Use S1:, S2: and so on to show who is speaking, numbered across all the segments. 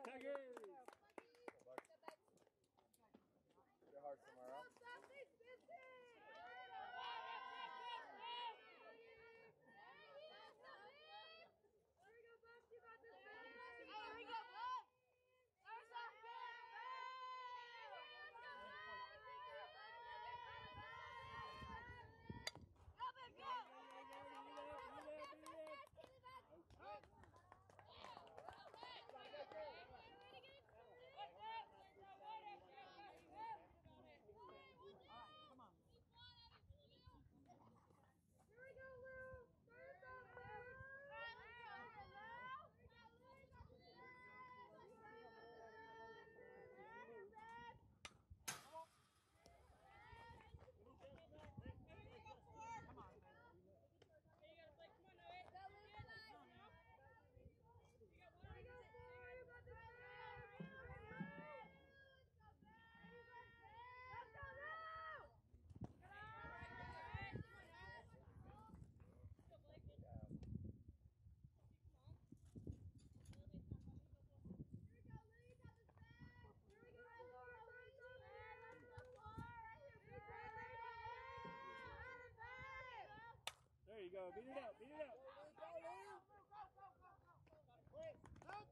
S1: Tigers!
S2: Your heart somewhere else.
S1: Come on.
S3: Here we go, Lou. Start us off, Lou.
S1: Come on, man. There you go. Beat it up. Beat it up.
S3: Wait, look.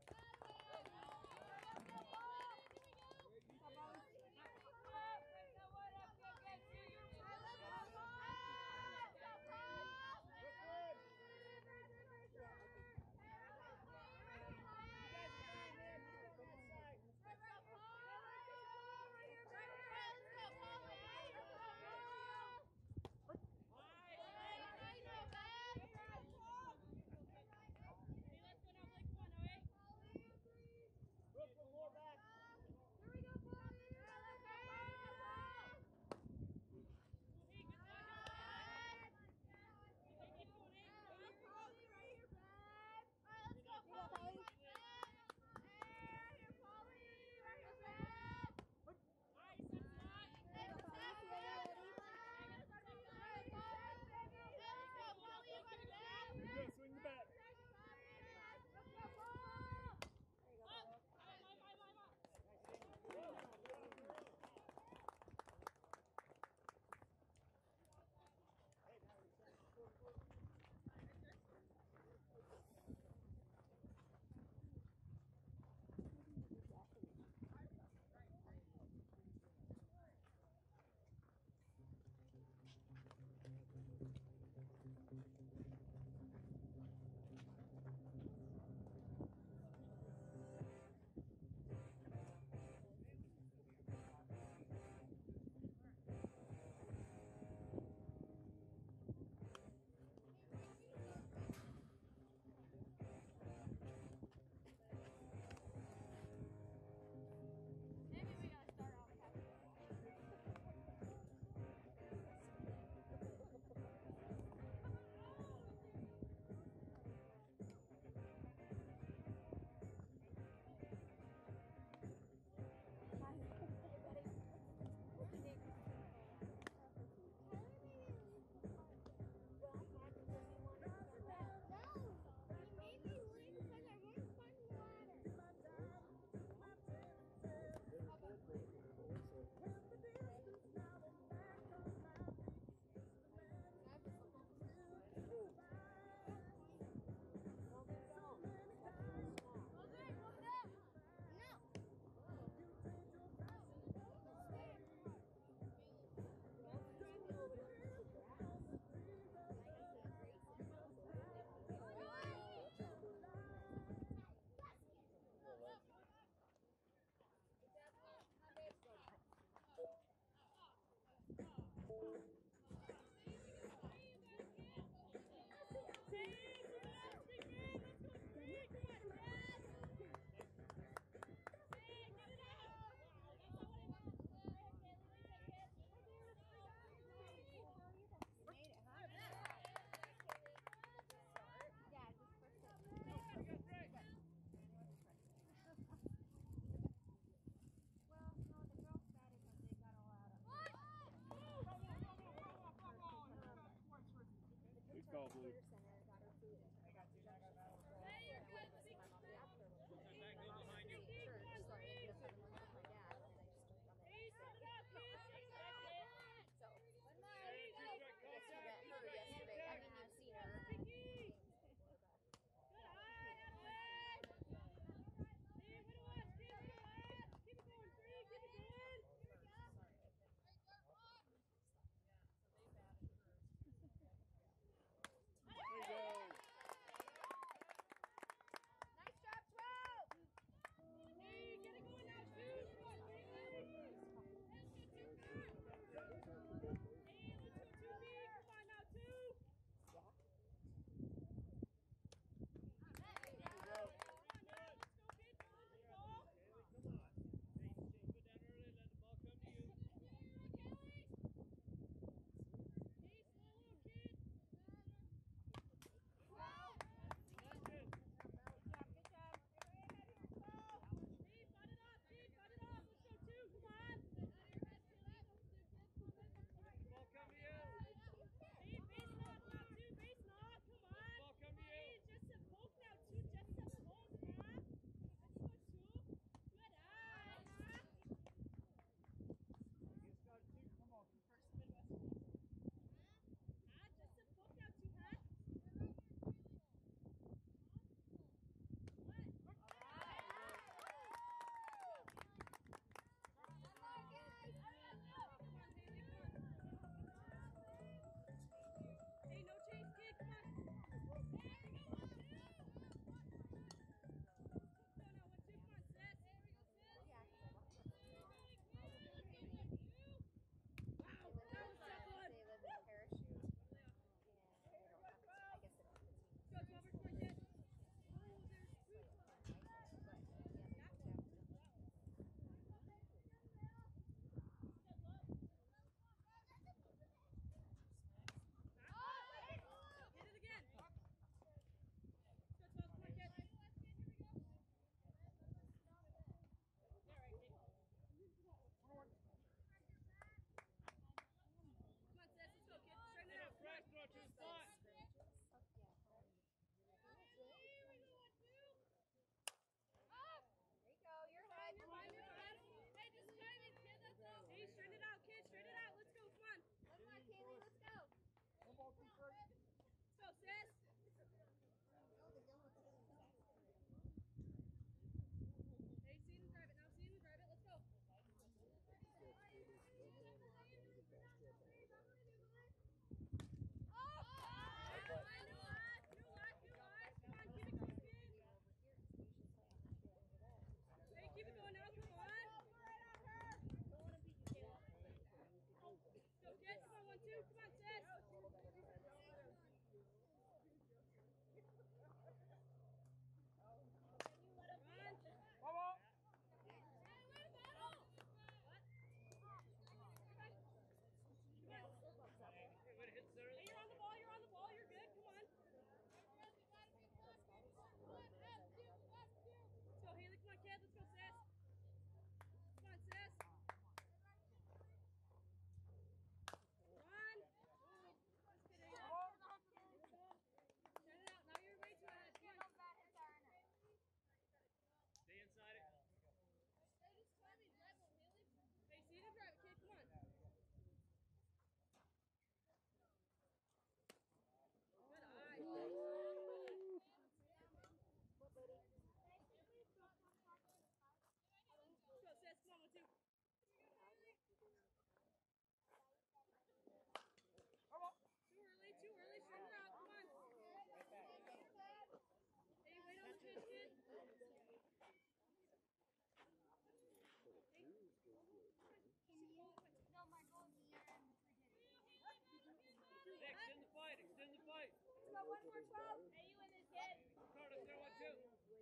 S3: more 12.
S4: Hey, you in this kid?
S1: Carter, throw one, two.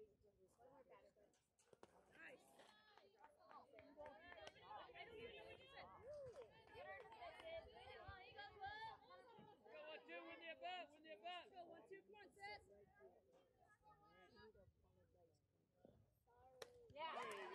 S3: Nice.
S4: I don't even know what you said. Get her in the face. Oh, he goes, what?
S1: Go one, two, win the butt, win the butt.
S3: Go 1, 2. Come on, sis.
S4: Yeah.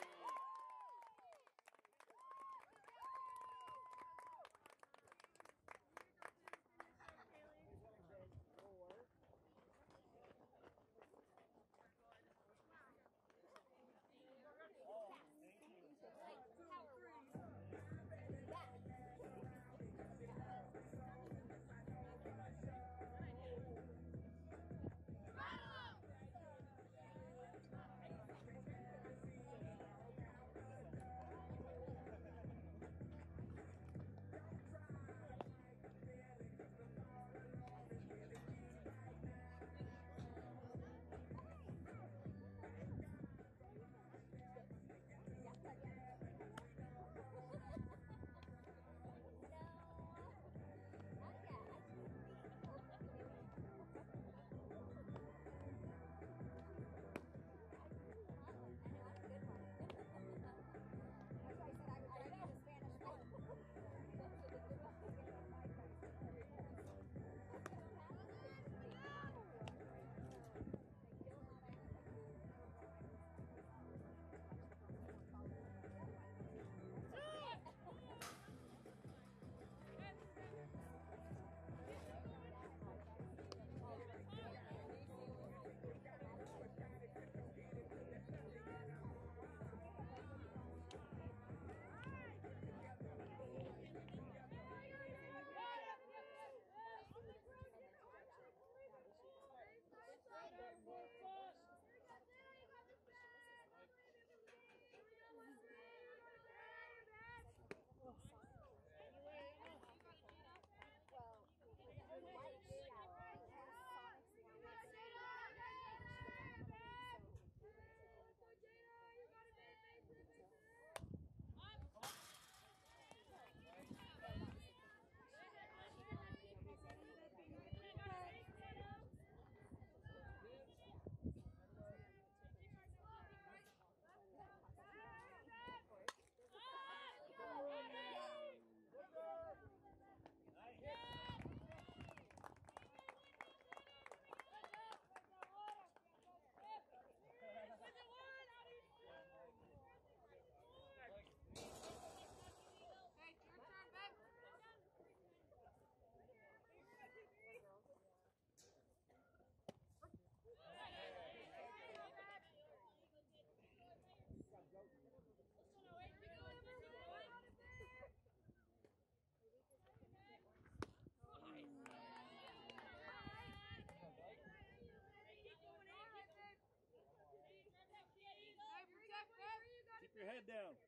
S1: Keep your head down.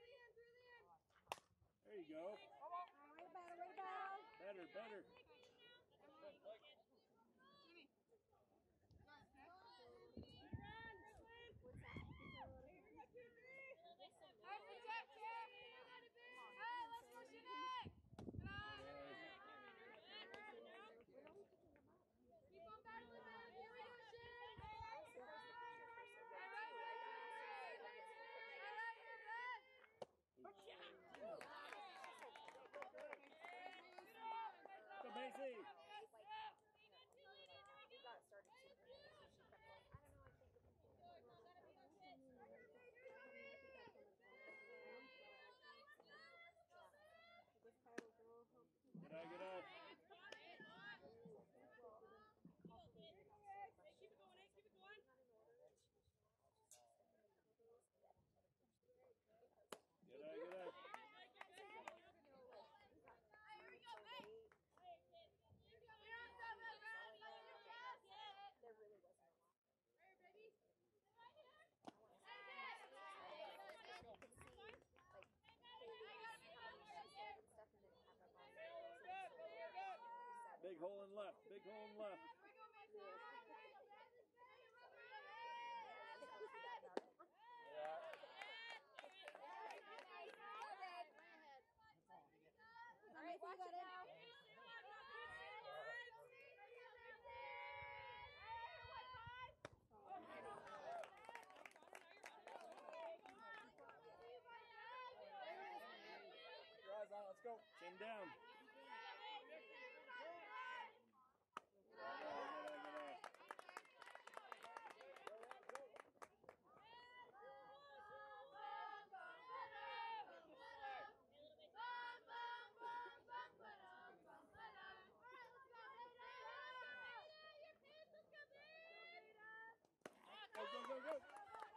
S1: There you go. Better, better. Go, Macy. Get out, get out.
S3: Keep it going, keep it going.
S1: Get out, get out.
S3: Here we go, babe. There really wasn't a lot. Right, baby. Right here.
S1: Big hole in left, big hole in left.
S2: Yeah.
S3: All right, watch it now.
S1: Hang down. Go, go, go, go.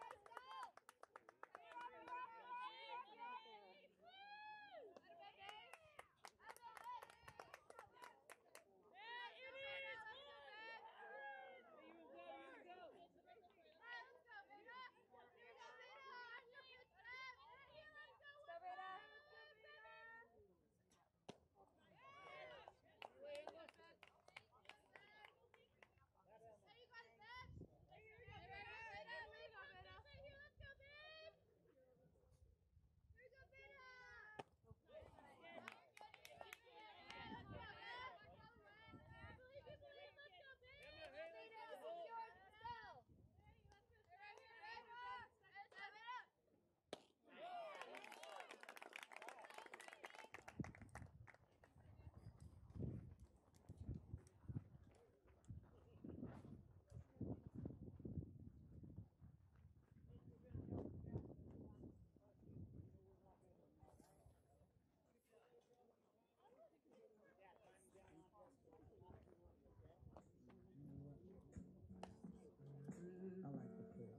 S5: I like the play.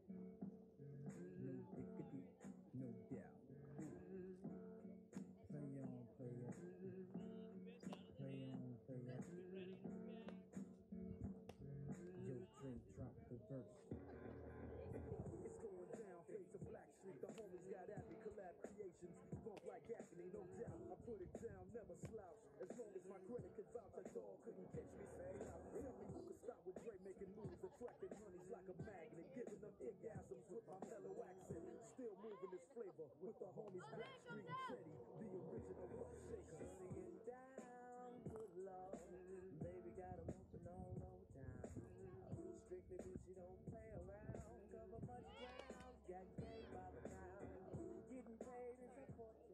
S5: No diggity, no doubt. Play on, player. Play on, player. Yo, Dre, drop the verse.
S6: It's going down, face of Black Street. The homies got at me, collab creations. Bump like agony, no doubt. I put it down, never slouch. As long as my credit could vouch, a dog couldn't catch me. Tell me who could stop with Dre making moves, attracting honeys like a magnet, giving them orgasms with my mellow accent. Still moving this flavor with the homies Black Street Teddy, the original rough shaker.
S5: Singing down, good lord. Baby got 'em open all over town. Strictly bitch, you don't play around. Cover much ground, got game by the pound. Getting paid is important.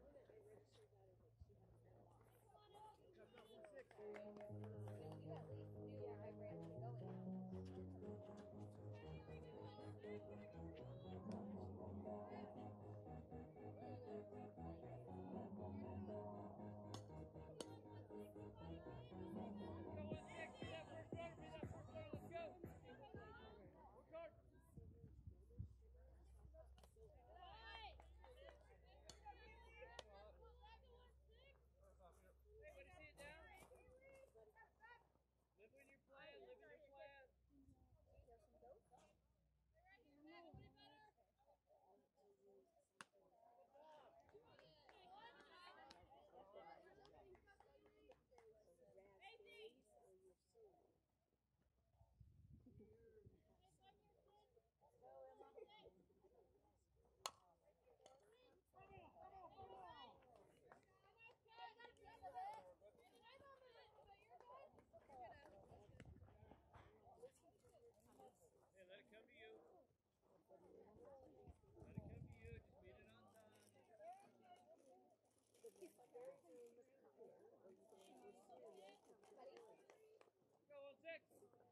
S2: Live when you're playing, live when you're playing. Hey, let it come to you. Let it come to you. Just beat it on time. Go on 6.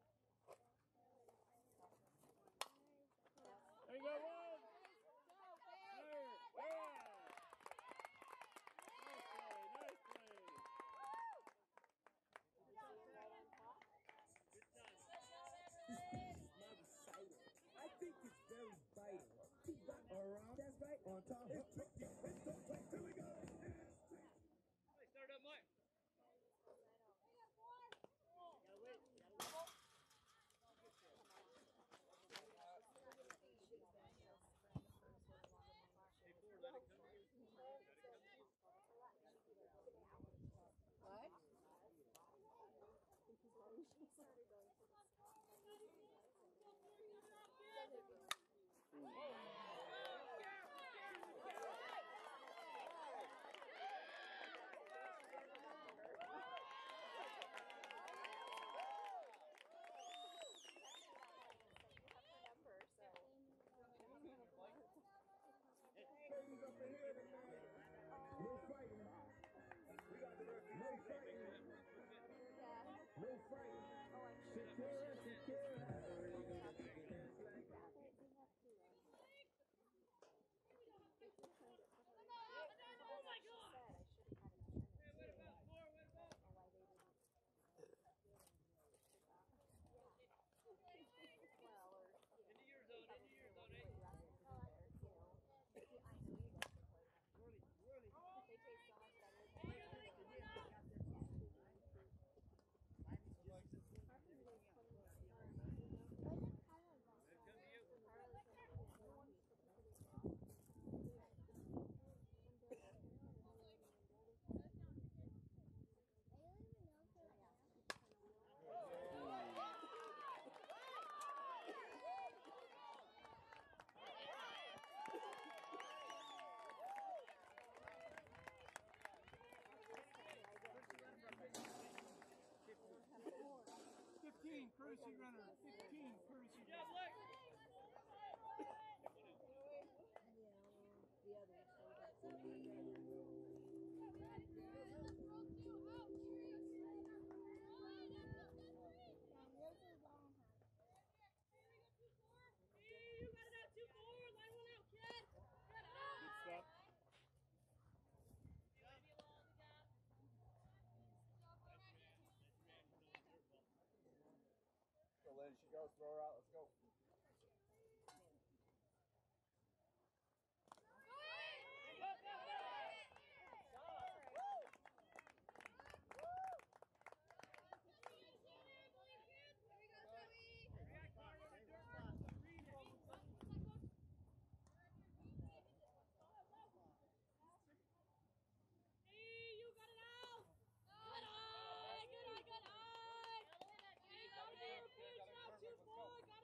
S1: There you go, one. There. Yeah. Nice play, nice play.
S6: I think it's very vital. Keep that around. That's right. On top. It's tricky. It's don't play. Here we go.
S2: Hey, start up, Mike. Hey, 4, let it come to you. Let it come to you.
S3: What?
S6: Ladies up in here tonight. No fighting. fighting.
S1: Yeah.
S6: No fighting.
S1: Oh, I'm sure.
S6: Shakira, Shakira.
S1: Oh my God! I should have had an attorney.
S2: Hey, what about more? What about?
S1: Or why they didn't. Well, or
S2: Into your zone, into your zone,
S1: what
S2: eh?
S1: you asked them to do there, you know. I know you guys support them. They taste so much better than the other ones.
S2: Let it come to you.
S6: Courtesy runner. 15 courtesy
S2: Yeah,
S6: runner.
S2: Blake.
S1: The others, so
S3: You got it out 2-4. Line one out, kid.
S6: Good stuff.
S7: So Lynn, she goes, throw her out, let's go.
S3: You got it out. Good eye. Good eye. Good eye. Hey, go to your pitch now. 2-4, guys.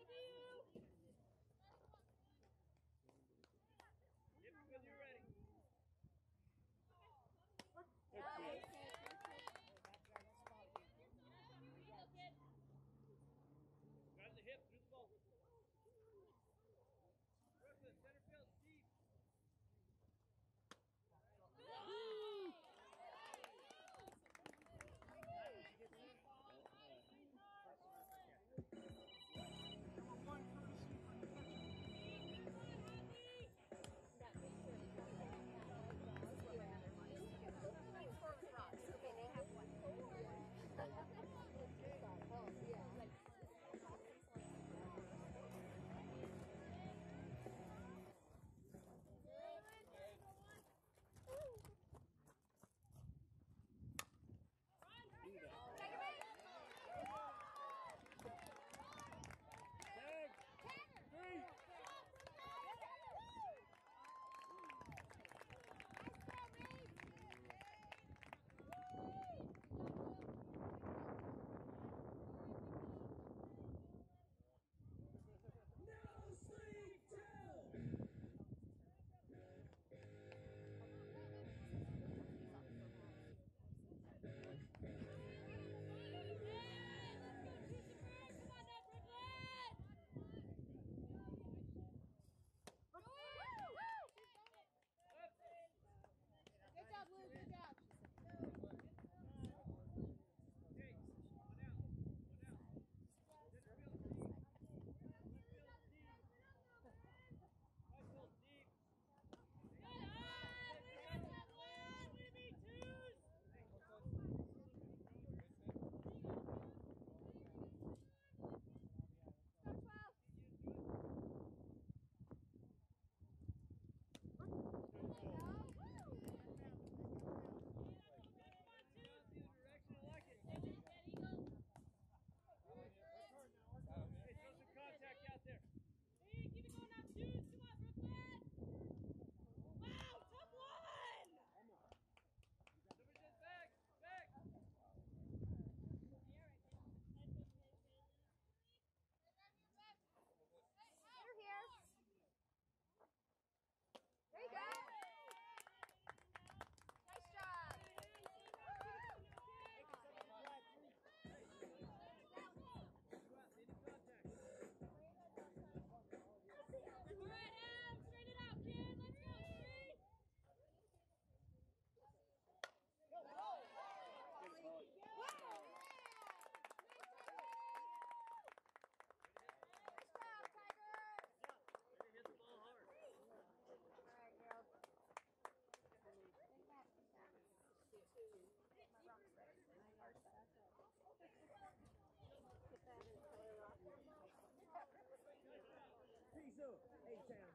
S5: Look, A-Town.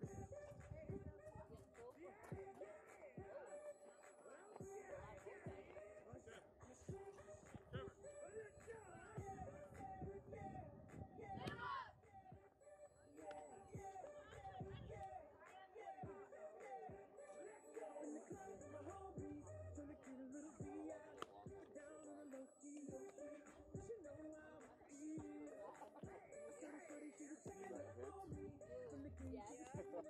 S1: Yes.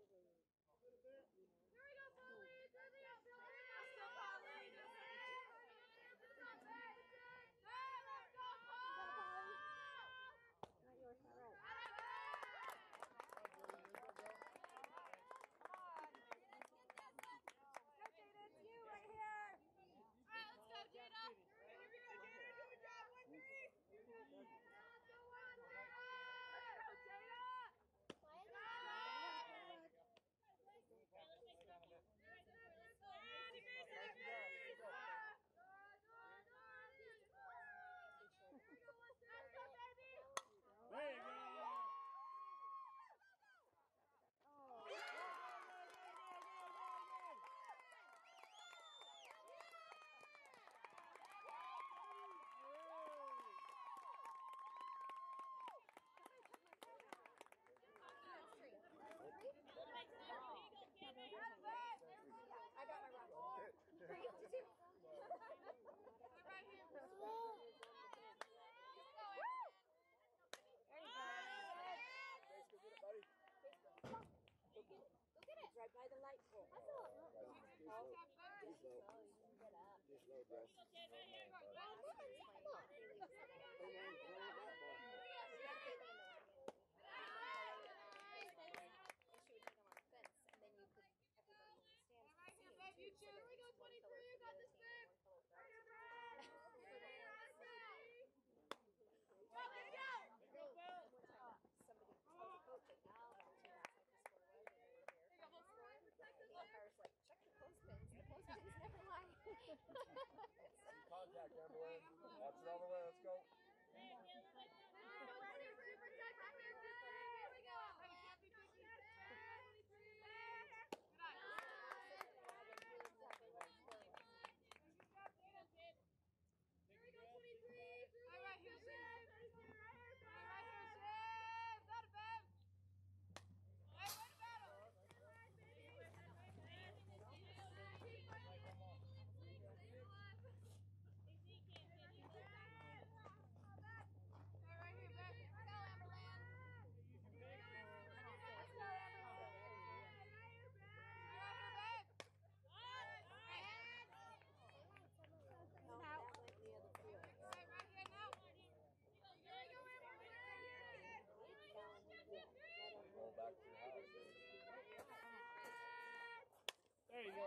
S1: Not yours, not right.
S2: There you go.
S1: I got my rock. There you go. It's right by the light pole.
S7: Too slow, Jess. Contact, Emily. Watch it all the way. Let's go. Roll back to your house.
S2: There you go.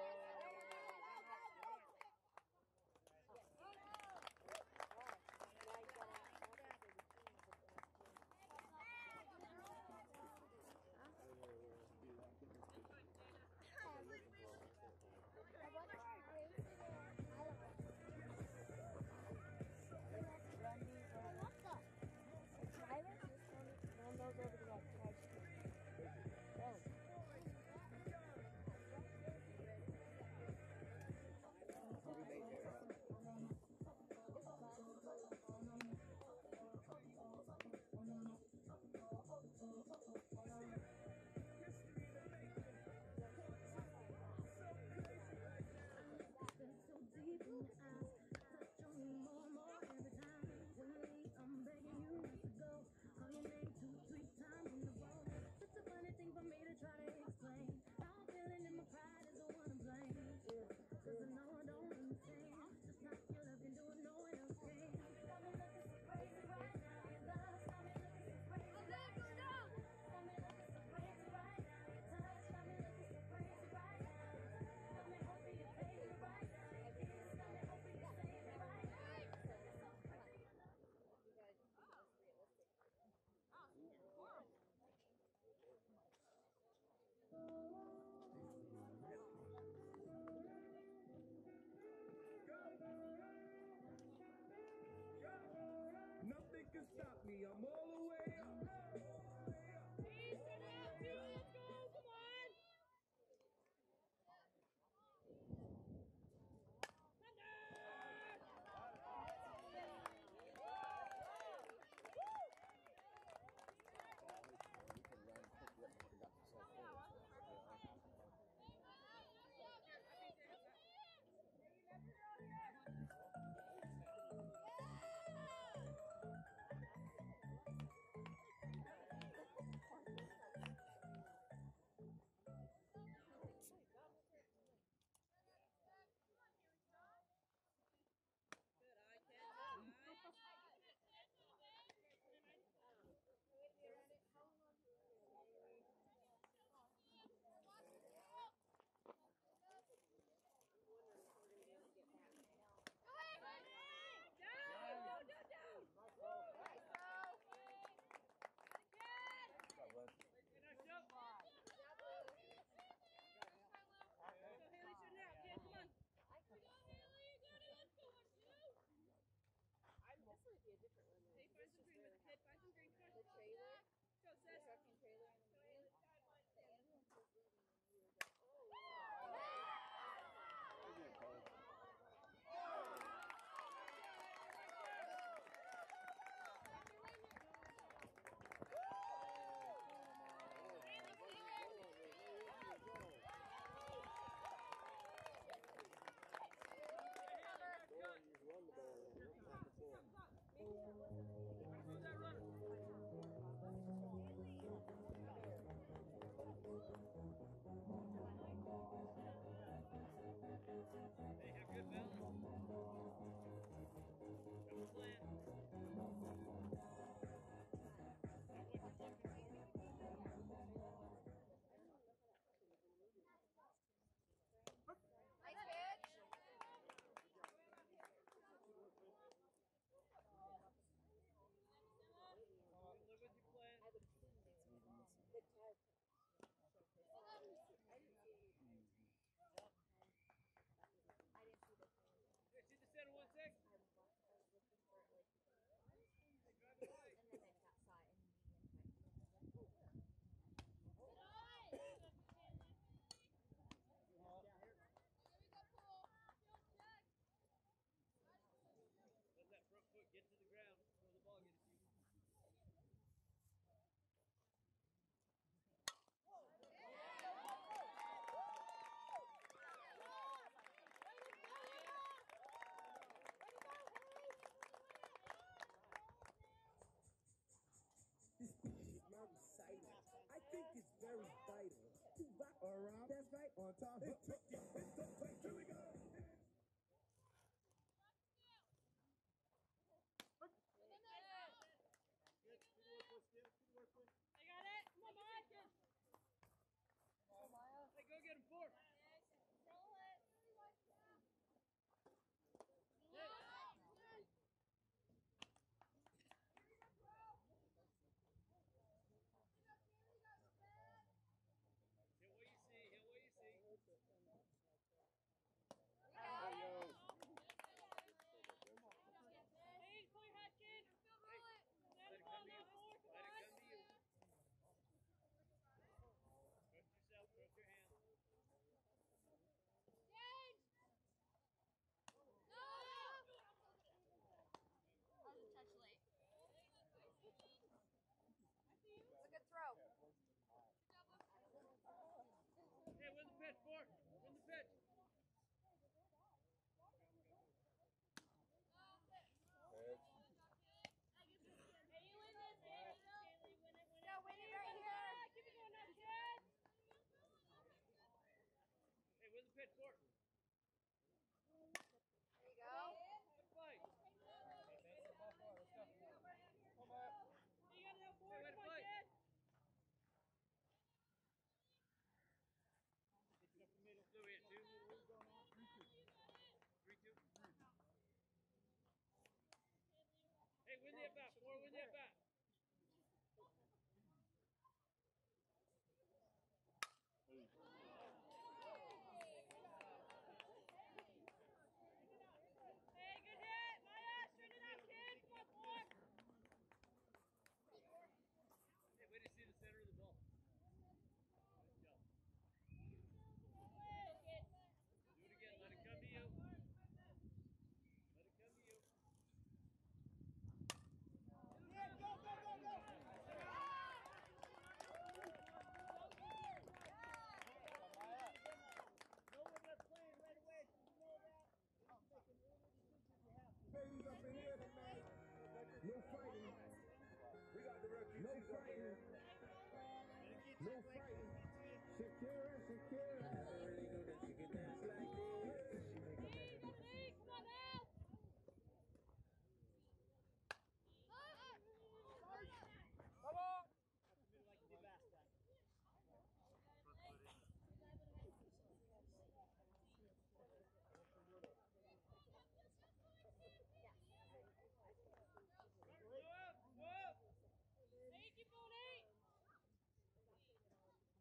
S6: Nothing can stop me. I'm all the way up.
S1: be a different limit.
S3: Hey, find some green with the kid. Find some green. Come
S1: The
S3: on.
S1: trailer,
S3: Go,
S1: the
S3: sis.
S1: truck and trailer in the median, the ambulance was leaving and we were going, oh.
S2: Hey, have good balance. Have a plan. Know what you're looking for.
S1: Nice pitch.
S2: You live with your plan.
S1: I would assume they would. The tire crash. I didn't see it. I didn't see the tire.
S2: Hey, see the center 1-6?
S1: I was looking for it like,
S2: Hey, drive it away.
S1: and then I saw it in the median.
S2: Let that front foot get to the ground. Throw the ball, get it to you.
S6: This piece is my recital. I think it's very vital to rock around. That's right, on top of it. Here we go.
S3: I got it. Come on, Maya.
S2: Hey, go get him 4. Hit what you see. Hit what you see.
S3: Hey, pull your head, kid.
S2: Let it come to you. Let it come to you. Trust yourself. Trust your hands.
S4: Touch late.
S1: It's a good throw.
S2: Hey, win the pitch, 4. Win the pitch.
S3: Hey, you win this, Kaylee. Kaylee, win it.
S1: No, win it right here.
S3: Keep it going now, kid.
S2: Hey, win the pitch, 4.
S1: There you go.
S2: Good fight.
S3: You got enough board.
S2: Hey, way to
S3: Come on,
S2: play.
S3: kid.
S2: So we had 2. 3-2. Hey, win the at bat, 4. Win the at bat.
S3: Hey, good hit. Maya, straighten it out, kid. Come on, boy.
S2: Hey, way to see the center of the ball. Nice job. Do it again. Let it come to you. Let it come to you.
S6: Ladies up in here tonight. No fighting. We got the refugees no fighting. No fighting. Shakira, Shakira. I never really knew that you could dance like this. She make a man.
S3: Come on now.
S2: Come on. Go up. Go up.
S3: Hey, keep going, 8.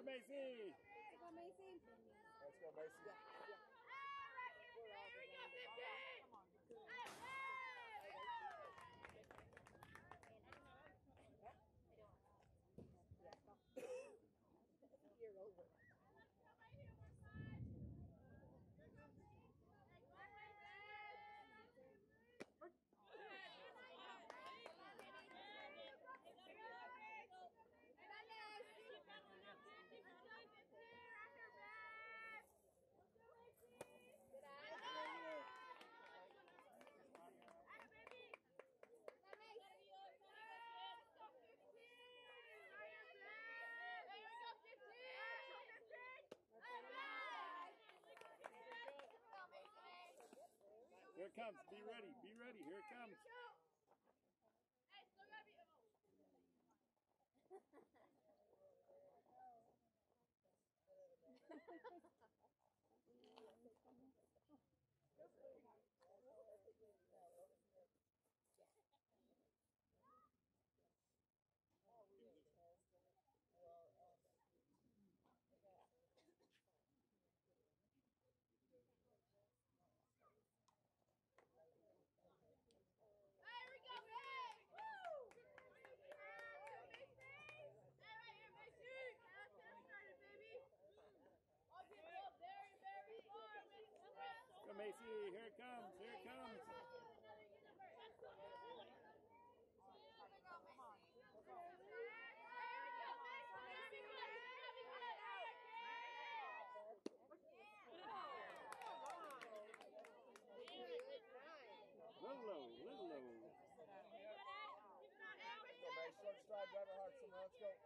S2: Macy.
S1: Come on, Macy.
S7: Let's go, Macy.
S3: Here we go, 15.
S1: You're over.
S2: Here it comes. Be ready. Be ready. Here it comes.
S3: Hey, still gotta be. Hey, here we go, babe! Woo! Hey, right here, Macy! Let's get started, baby! I'll get up very, very far, Macy!
S2: Go, Macy. Here it comes. Here it comes. Little low. Little low.
S7: Let's go, Macy. Short stride, driver hard. Someone, let's go.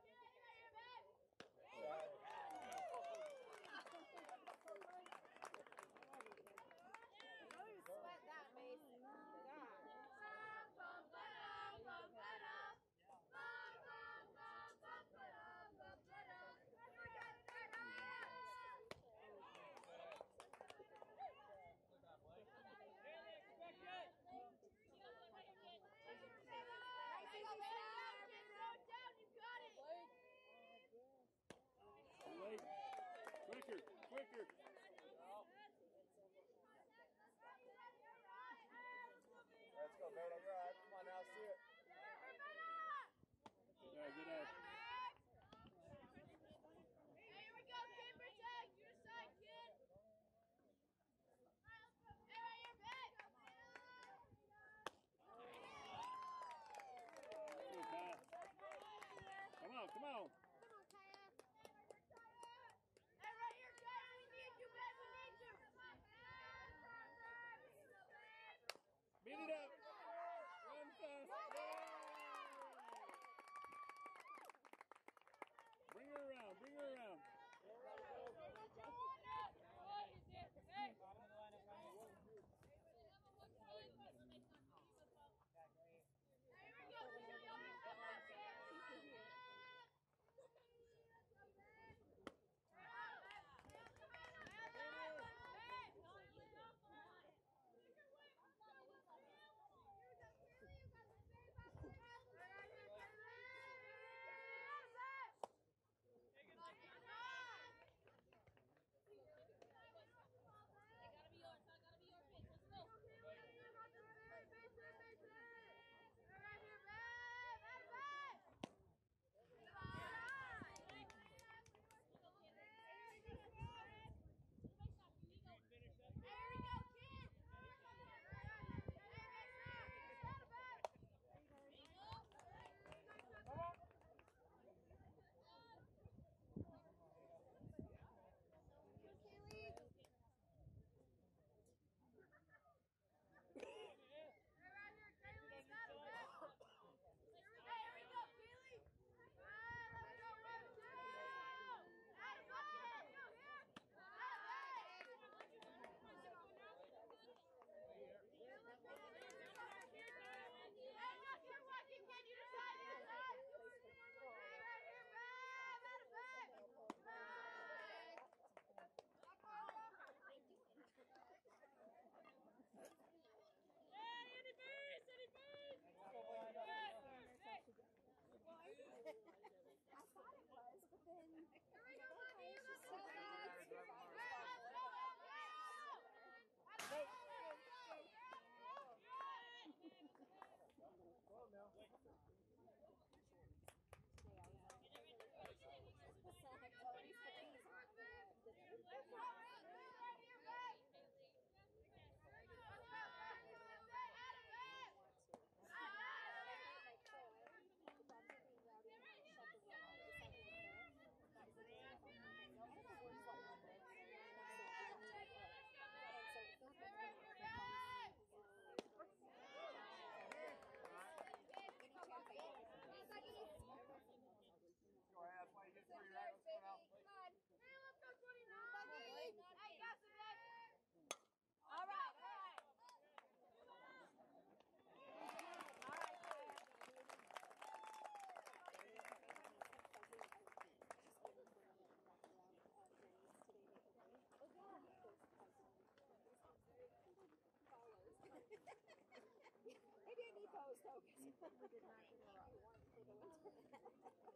S1: Sweat that, Macy.
S2: Too late. Quicker. Quicker.
S7: Let's go, Beto. You're all right. Come on now, see it.
S2: Yeah, get out.
S3: Hey, here we go, kid. Protect. Your side, kid. Hey, right here, back.
S2: Good pass. Come on. Come on.
S3: Hey, right here, guys. We need
S1: We did not give her up.